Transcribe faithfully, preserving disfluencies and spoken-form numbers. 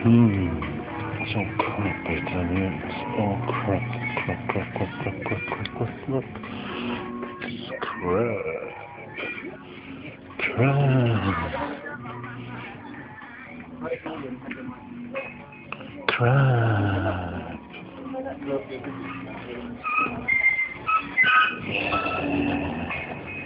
Hmm. It's all crap, isn't it? It's all crap, crap, crap, crap, crap, crap, crap, crap, crap. It's crap. Crap. Crap. Yeah.